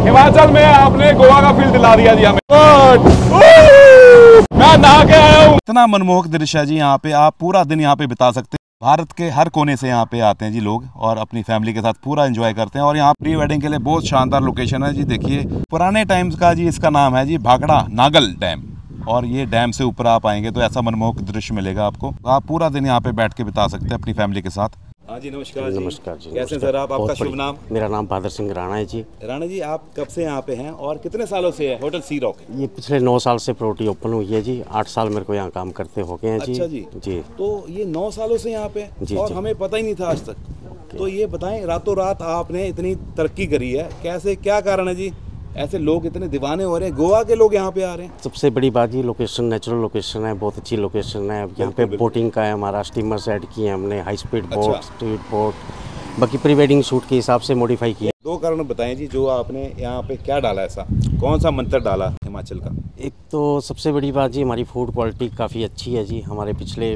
हिमाचल में आपने गोवा का फील दिला दिया जी हमें। मैं नहा के आया हूँ। इतना मनमोहक दृश्य है जी, यहाँ पे आप पूरा दिन यहाँ पे बिता सकते हैं। भारत के हर कोने से यहाँ पे आते हैं जी लोग और अपनी फैमिली के साथ पूरा एंजॉय करते हैं। और यहाँ प्री वेडिंग के लिए बहुत शानदार लोकेशन है जी। देखिए पुराने टाइम्स का जी इसका नाम है जी भाखड़ा नागल डैम। और ये डैम से ऊपर आप आएंगे तो ऐसा मनमोहक दृश्य मिलेगा आपको। आप पूरा दिन यहाँ पे बैठ के बिता सकते हैं अपनी फैमिली के साथ। हाँ जी नमस्कार। नमस्कार जी। कैसे सर आप? आपका शुभ नाम? मेरा नाम बहादुर सिंह राणा है जी। राणा जी आप कब से यहाँ पे हैं और कितने सालों से है होटल सी रॉक? ये पिछले 9 साल से प्रॉपर्टी ओपन हुई है जी। 8 साल मेरे को यहाँ काम करते हो गए हैं जी। अच्छा जी। जी तो ये 9 सालों से यहाँ पे जी, और जी। हमें पता ही नहीं था आज तक। तो ये बताएं रातों रात आपने इतनी तरक्की करी है, कैसे, क्या कारण है जी? ऐसे लोग इतने दीवाने हो रहे हैं, गोवा के लोग यहाँ पे आ रहे हैं। सबसे बड़ी बात ये लोकेशन, नेचुरल लोकेशन है, बहुत अच्छी लोकेशन है। यहाँ पे बोटिंग का है, हमारा स्टीमर सेट किए हैं हमने, high speed boat, street boat, बाकी प्री वेडिंग शूट के हिसाब से मॉडिफाई किया। 2 कारण बताएं जी जो आपने यहाँ पे क्या डाला, ऐसा कौन सा मंत्र डाला हिमाचल का? एक तो सबसे बड़ी बात जी हमारी फूड क्वालिटी काफ़ी अच्छी है जी। हमारे पिछले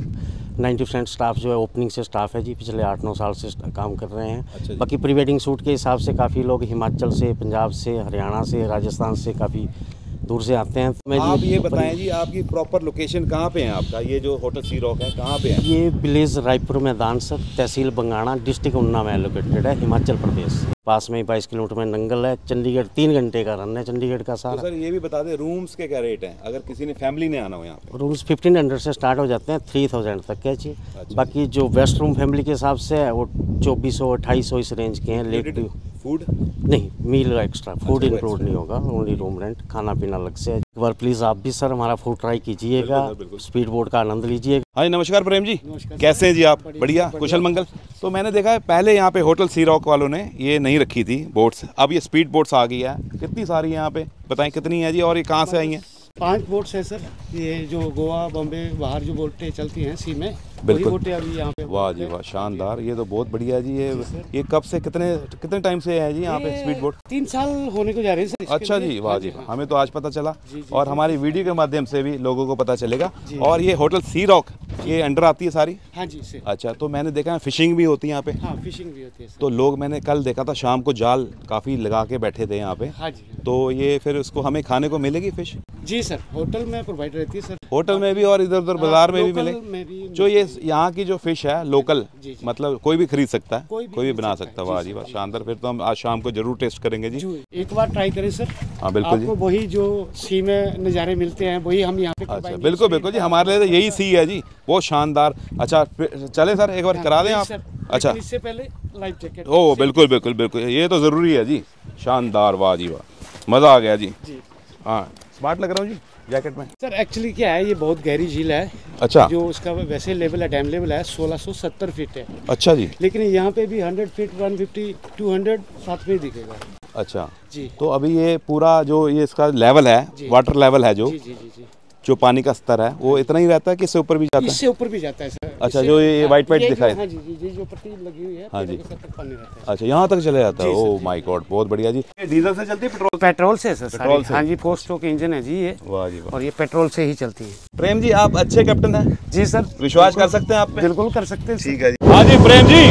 90% स्टाफ जो है ओपनिंग से स्टाफ है जी, पिछले 8-9 साल से काम कर रहे हैं। अच्छा, बाकी प्री वेडिंग शूट के हिसाब से काफ़ी लोग हिमाचल से, पंजाब से, हरियाणा से, राजस्थान से काफ़ी दूर से आते हैं। तो आप ये बताएं जी आपकी प्रॉपर लोकेशन कहाँ पे है आपका? ये जो होटल सी रॉक है कहाँ पे है? ये विलेज रायपुर मैदान सर, तहसील बंगाणा, डिस्ट्रिक्ट उन्ना में लोकेटेड है, हिमाचल प्रदेश। पास में 22 किलोमीटर में नंगल है। चंडीगढ़ 3 घंटे का रन है चंडीगढ़ का सारा। तो सर ये भी बता दें रूम्स के क्या रेट हैं अगर किसी ने फैमिली ने आना हो यहाँ पे? रूम्स 1500 से स्टार्ट हो जाते हैं, 3000 तक के जी। बाकी जो वेस्ट रूम फैमिली के हिसाब से है वो 2400-2800 इस रेंज के हैं। लेट फूड नहीं, मील एक्स्ट्रा, फूड इंक्लूड नहीं होगा, ओनली रूम रेंट, खाना पीना अलग से। एक बार प्लीज आप भी सर हमारा फूड ट्राई कीजिएगा, स्पीड बोट का आनंद लीजिएगा। हाँ नमस्कार प्रेम जी, कैसे हैं जी आप? बढ़िया, कुशल मंगल। तो मैंने देखा है पहले यहाँ पे होटल सी रॉक वालों ने ये नहीं रखी थी बोट्स, अब ये स्पीड बोट्स आ गई है। कितनी सारी है यहाँ पे, बताएं कितनी है जी और ये कहाँ से आई हैं? 5 बोट्स है सर। ये जो गोवा, बॉम्बे, बाहर जो बोटें चलती हैं सी में, वही बोटें अभी यहाँ पे। वाह जी वाह, शानदार। ये तो बहुत बढ़िया है जी। ये कब से, कितने टाइम से है जी यहाँ पे स्पीड बोट? 3 साल होने को जा रहे हैं सर। अच्छा जी, वाह जी, हमें तो आज पता चला और हमारी वीडियो के माध्यम से भी लोगों को पता चलेगा। और ये होटल सी रॉक ये अंडर आती है सारी? हाँ जी सर। अच्छा, तो मैंने देखा है फिशिंग भी होती है यहाँ पे? हाँ फिशिंग भी होती है सर। तो लोग, मैंने कल देखा था शाम को जाल काफ़ी लगा के बैठे थे यहाँ पे। हाँ जी। तो ये फिर उसको हमें खाने को मिलेगी फिश? जी सर, होटल में प्रोवाइड रहती है सर। होटल में भी और इधर उधर बाजार में भी मिलेगी? जो ये यहाँ की जो फिश है लोकल, मतलब कोई भी खरीद सकता है, कोई भी बना सकता है? वाह जी वाह, शानदार। फिर तो हम आज शाम को जरूर टेस्ट करेंगे जी। एक बार ट्राई करें सर। हाँ बिल्कुल जी। आपको वही जो सी में नज़ारे मिलते हैं वही हम यहाँ पे। अच्छा बिल्कुल बिल्कुल जी, हमारे लिए तो यही सी है जी, बहुत शानदार। अच्छा चले सर, एक बार करा दें आप? अच्छा, इससे पहले लाइफ जैकेट। ओह बिल्कुल बिल्कुल बिल्कुल, ये तो ज़रूरी है जी। शानदार, वाह जी वाह, मज़ा आ गया जी। हाँ स्मार्ट लग रहा हूँ जी जैकेट में। सर एक्चुअली क्या है, ये बहुत गहरी झील है। अच्छा। जो उसका वैसे लेवल है, डैम लेवल है 1670 फीट है। अच्छा जी। लेकिन यहाँ पे भी 100 फीट, 150, 200 साथ में दिखेगा। अच्छा जी। तो अभी ये पूरा जो ये इसका लेवल है, वाटर लेवल है जो जी जी जी जी, जो पानी का स्तर है वो इतना ही रहता है कि इससे ऊपर भी जाता है? इससे ऊपर भी जाता है सर। अच्छा, जो ये वाइट दिखाई? हाँ जी जी, जो पट्टी लगी हुई है। हाँ जी। तक पानी रहता है। अच्छा, यहाँ तक चले जाता है? ओह माय गॉड, बहुत बढ़िया जी। डीजल से चलती है पेट्रोल? पेट्रोल से सर। पेट्रोल से? हाँ जी, 4 स्ट्रोक इंजन है जी ये। वाह जी वाह। और ये पेट्रोल से ही चलती है। प्रेम जी आप अच्छे कैप्टन हैं जी सर, विश्वास कर सकते हैं आप पे? बिल्कुल कर सकते हैं। ठीक है जी। हाँ जी प्रेम जी,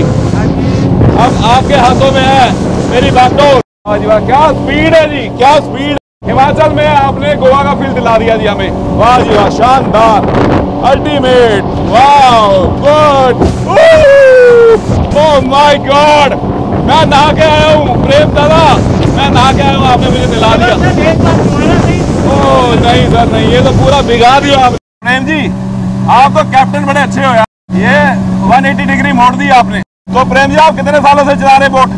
अब आपके हाथों में है मेरी बागडोर। हाँ जी वाह, क्या स्पीड है जी, क्या स्पीड। हिमाचल में आपने गोवा का फील दिला दिया जी हमें। वाह जी वाह, शानदार, अल्टीमेट, वाह गुड, ओह माय गॉड। मैं नहा के आया हूँ प्रेम दादा, मैं नहा के आया हूँ, आपने मुझे दिला दिया। ओह नहीं सर नहीं, ये तो पूरा भिगा दिया आपने। प्रेम जी आप तो कैप्टन बड़े अच्छे हो यार, ये 180 डिग्री मोड़ दी आपने। तो प्रेम जी आप कितने सालों से चला रहे बोट?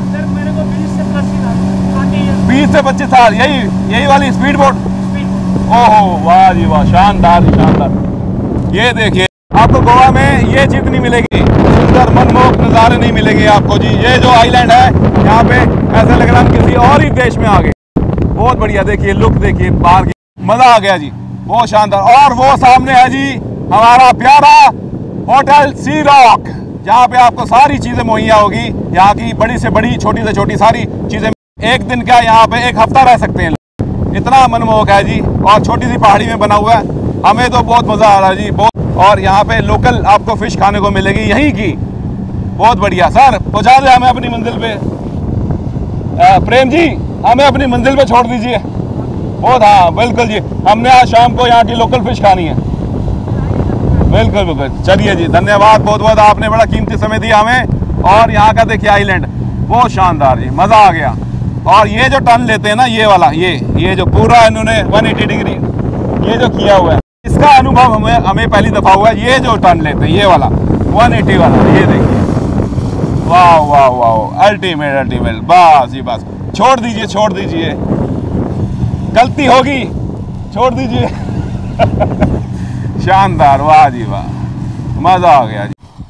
20 से 25 साल, यही वाली स्पीड बोट? ओहो वाह जी वाह, शानदार शानदार। ये देखिए आपको गोवा में ये चीज नहीं मिलेगी, सुंदर मनमोहक नज़ारे नहीं मिलेंगे आपको जी। ये जो आइलैंड है यहाँ पे ऐसा लग रहा है किसी और ही देश में आ गए। बहुत बढ़िया, देखिए लुक, देखिए बाहर की, मजा आ गया जी, बहुत शानदार। और वो सामने है जी हमारा प्यारा होटल सी रॉक, जहाँ पे आपको सारी चीजें मुहैया होगी, यहाँ की बड़ी से बड़ी, छोटी से छोटी सारी चीजें। एक दिन क्या यहाँ पे 1 हफ्ता रह सकते हैं, इतना मनमोहक है जी। और छोटी सी पहाड़ी में बना हुआ है, हमें तो बहुत मजा आ रहा है जी बहुत। और यहाँ पे लोकल आपको फिश खाने को मिलेगी यहीं की, बहुत बढ़िया। सर पहुँचा दे हमें अपनी मंजिल पे। प्रेम जी हमें अपनी मंजिल पे छोड़ दीजिए। बहुत, हाँ बिल्कुल जी, हमने आज शाम को यहाँ की लोकल फिश खानी है। बिल्कुल बिल्कुल, चलिए जी, धन्यवाद बहुत बहुत, आपने बड़ा कीमती समय दिया हमें। और यहाँ का देखिए आइलैंड बहुत शानदार जी, मज़ा आ गया। और ये जो टर्न लेते हैं ना, ये वाला, ये जो पूरा इन्होंने 180 डिग्री ये जो किया हुआ है, इसका अनुभव हमें पहली दफ़ा हुआ है। ये जो टर्न लेते हैं ये वाला 180 वाला, ये देखिए, वाह वाह वाह, अल्टीमेट अल्टीमेट। बस जी बस, छोड़ दीजिए, गलती होगी छोड़ दीजिए। शानदार, वाह जी वाह, मज़ा आ गया जी।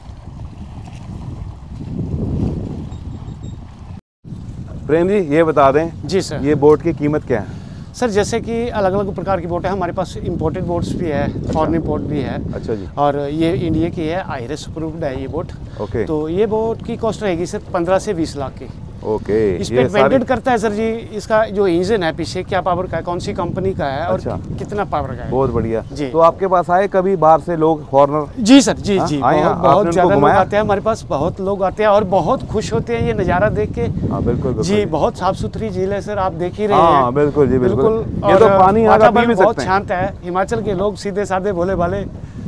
प्रेम जी ये बता दें जी सर, ये बोट की कीमत क्या है? सर जैसे कि अलग अलग प्रकार की बोट है हमारे पास, इंपोर्टेड बोट्स भी है, फॉरेन बोट भी है। अच्छा जी। और ये इंडिया की है, आईआरएस अप्रूव्ड है ये बोट। ओके। तो ये बोट की कॉस्ट रहेगी सर 15 से 20 लाख की। ओके। इस पे डिपेंडेड करता है सर जी, इसका जो इंजन है पीछे क्या पावर का है, कौन सी कंपनी का है, और अच्छा। कितना पावर का है। बहुत बढ़िया जी। तो आपके पास आए कभी बाहर से लोग, फॉरनर? जी सर, जी हाँ, जी, आए हैं, बहुत आपने ज़्यादा उनको लोग घुमाया? आते हैं हमारे पास, बहुत लोग आते हैं और बहुत खुश होते हैं ये नज़ारा देख के। हाँ बिल्कुल बिल्कुल जी, बहुत साफ सुथरी झील है सर, आप देख ही रहे हाँ हैं। बिल्कुल जी बिल्कुल। ये और तो पानी यहाँ का पी भी वातावरण बहुत सकते हैं शांत है। हिमाचल के लोग सीधे साधे भोले भाले।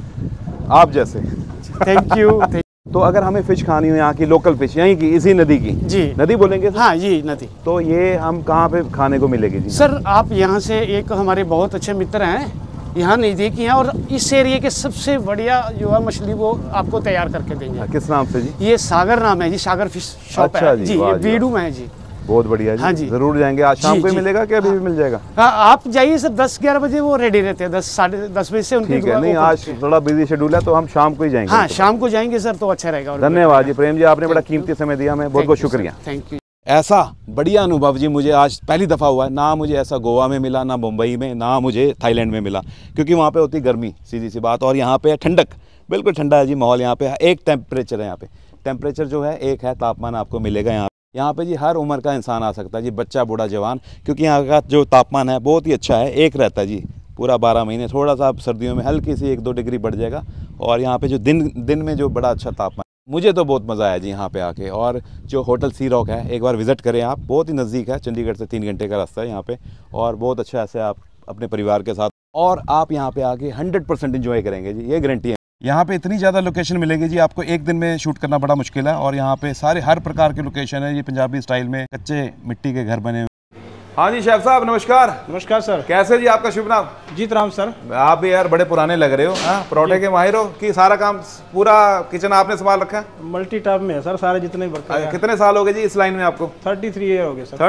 आप जैसे। Thank you. तो अगर हमें फिश खानी हो यहाँ की लोकल फिश, यहीं की, इसी नदी की, जी नदी बोलेंगे सर? हाँ जी, नदी। तो ये हम कहाँ पे खाने को मिलेगी जी? सर आप यहाँ से, एक हमारे बहुत अच्छे मित्र हैं यहाँ नज़दीकी हैं, और इस एरिया के सबसे बढ़िया जो है मछली वो आपको तैयार करके देंगे। किस नाम से जी? ये सागर नाम है जी, सागर फिश शॉप अच्छा है जी, जी, वाह ये जी, बीडू में है जी। बहुत बढ़िया जी। हाँ जी। जरूर जाएंगे। आज शाम जी, को ही जी। मिलेगा कि अभी भी मिल जाएगा? हाँ, आप जाइए सर, 10-11 बजे वो रेडी रहते हैं, 10 साढ़े 10 बजे से उनकी ठीक है। दुकान नहीं open आज होती है। थोड़ा बिजी शेड्यूल है तो हम शाम को ही जाएंगे। हाँ शाम को जाएंगे सर तो अच्छा रहेगा। और धन्यवाद जी प्रेम जी, आपने बड़ा Thank you. कीमती समय दिया, हमें बहुत बहुत शुक्रिया। Thank you. ऐसा बढ़िया अनुभव जी मुझे आज पहली दफ़ा हुआ है। ना मुझे ऐसा गोवा में मिला, ना मुंबई में, ना मुझे थाईलैंड में मिला, क्योंकि वहाँ पे होती गर्मी, सीधी सी बात। और यहाँ पे ठंडक, बिल्कुल ठंडा है जी माहौल। यहाँ पे एक टेम्परेचर है, यहाँ पे टेम्परेचर जो है एक है, तापमान आपको मिलेगा यहाँ पे जी। हर उम्र का इंसान आ सकता है जी, बच्चा बूढ़ा जवान, क्योंकि यहाँ का जो तापमान है बहुत ही अच्छा है, एक रहता है जी पूरा 12 महीने। थोड़ा सा सर्दियों में हल्की सी 1-2 डिग्री बढ़ जाएगा। और यहाँ पे जो दिन में जो बड़ा अच्छा तापमान, मुझे तो बहुत मज़ा आया जी यहाँ पे आके। और जो होटल सी रॉक है, एक बार विज़िट करें आप, बहुत ही नज़दीक है, चंडीगढ़ से 3 घंटे का रास्ता है यहाँ पे। और बहुत अच्छा ऐसे आप अपने परिवार के साथ, और आप यहाँ पे आके 100% इंजॉय करेंगे जी, ये गारंटी है। यहाँ पे इतनी ज़्यादा लोकेशन मिलेगी जी, आपको एक दिन में शूट करना बड़ा मुश्किल है। और यहाँ पे सारे हर प्रकार के लोकेशन है, ये पंजाबी स्टाइल में कच्चे मिट्टी के घर बने हुए। हाँ जी शेफ साहब नमस्कार। नमस्कार सर। कैसे जी आपका शुभ नाम? जीत राम सर। आप भी यार बड़े पुराने लग रहे हो। हाँ, परोठे के माहिर हो कि सारा काम, पूरा किचन आपने संभाल रखा है? मल्टी टॉप में है सर, सारे जितने वर्कर हैं। कितने साल हो गए जी इस लाइन में आपको? 33 ईयर हो गए सर।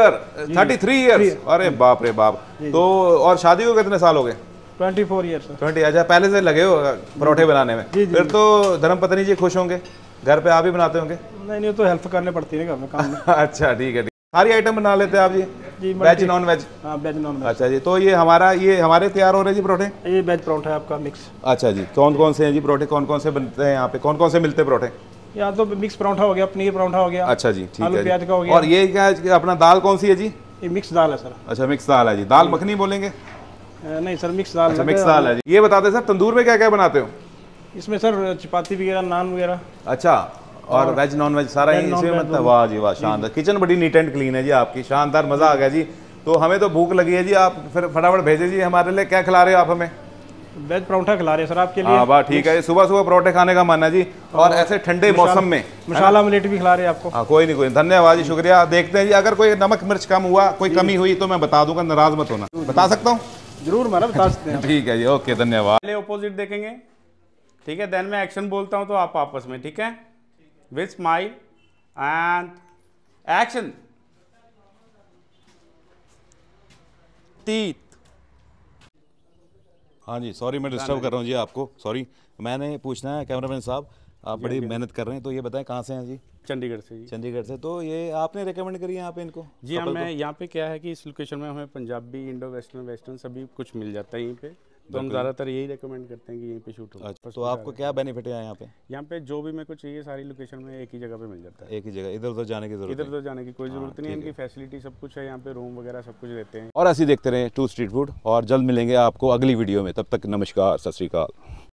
33 ईयर, अरे बाप रे बाप। तो और शादी को कितने साल हो गए? 24 ईयर सर। 20। अच्छा, पहले से लगे हो परोठे बनाने में? फिर तो धर्मपत्नी जी खुश होंगे, घर पे आप ही बनाते होंगे? नहीं तो हेल्प करने पड़ती है घर में काम में। अच्छा ठीक है, सारी आइटम बना लेते हैं आप जी? जी, वेज नॉन वेज? हाँ वेज नॉन वेज। अच्छा जी, तो ये हमारे तैयार हो रहे जी परोठे? ये वेज परोठा है आपका मिक्स। अच्छा जी, कौन कौन से हैं जी परोठे, कौन कौन से बनते हैं यहाँ पे, कौन कौन से मिलते हैं परोठे? यहाँ तो मिक्स परोठा हो गया, पनीर परोठा हो गया। अच्छा जी, ठीक आलू है प्याज जी। का हो गया। और ये क्या है, अपना दाल कौन सी है जी? ये मिक्स दाल है सर। अच्छा मिक्स दाल है जी, दाल मखनी बोलेंगे? नहीं सर, मिक्स दाल। अच्छा मिक्स दाल है जी। ये बताते सर तंदूर में क्या क्या बनाते हो? इसमें सर चपाती वगैरह, नान वगैरह। अच्छा, और वेज नॉन वेज सारा वेज, ही नॉन इसमें वेज मतलब? वाह जी वाह, शानदार। किचन बड़ी नीट एंड क्लीन है जी आपकी, शानदार, मजा आ गया जी। तो हमें तो भूख लगी है जी, आप फिर फटाफट भेजे जी हमारे लिए। क्या खिला रहे हो आप हमें? वेज परोठा खिला रहे हैं सर आपके लिए। हाँ वाह ठीक है, सुबह सुबह परोठे खाने का मन है जी, और ऐसे ठंडे मौसम में मसाला ऑमलेट भी खिला रहे हैं आपको। हाँ कोई नहीं, धन्यवाद जी, शुक्रिया। देखते हैं जी, अगर कोई नमक मिर्च कम हुआ, कोई कमी हुई तो मैं बता दूंगा, नाराज मत होना। बता सकता हूँ? जरूर मैडम, बता सकते हैं। ठीक है जी, ओके धन्यवाद। पहले ऑपोजिट देखेंगे, ठीक है, देन मैं एक्शन बोलता हूं तो आप आपस में, ठीक है, with smile and action. Teeth. हाँ जी, सॉरी मैं डिस्टर्ब कर रहा हूँ जी आपको, सॉरी। मैंने पूछना है कैमरामैन साहब, आप बड़ी मेहनत कर रहे हैं, तो ये बताएं कहाँ से हैं जी? चंडीगढ़ से जी। चंडीगढ़ से। तो ये आपने रेकमेंड करी है यहाँ पे इनको? जी हाँ, मैं यहाँ पे क्या है कि इस लोकेशन में हमें पंजाबी, इंडो वेस्टर्न सभी कुछ मिल जाता है यहीं पे, तो हम ज़्यादातर यही रेकमेंड करते हैं कि यहीं पे शूट हो। अच्छा, तो आपको क्या बेनिफिट है यहाँ पे? यहाँ पे जो भी मेरे को चाहिए सारी लोकेशन में एक ही जगह पे मिल जाता है। एक ही जगह, इधर उधर जाने की जरूरत इधर उधर जाने की कोई ज़रूरत नहीं है, इनकी फैसिलिटी सब कुछ है यहाँ पे, रूम वगैरह सब कुछ देते हैं। और ऐसे ही देखते रहे टू स्ट्रीट फूड, और जल्द मिलेंगे आपको अगली वीडियो में। तब तक नमस्कार, सत श्री अकाल।